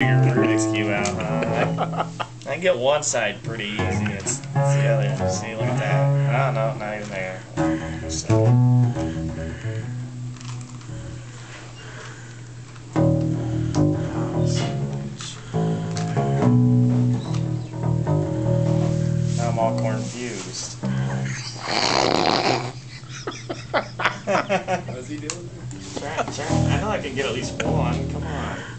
your Rubik's Cube out, huh? I can get one side pretty easy. It's the other. See, look at that. Oh, no, not even there. So. Now I'm all confused. How's he doing? Try. I know I can get at least one. Come on.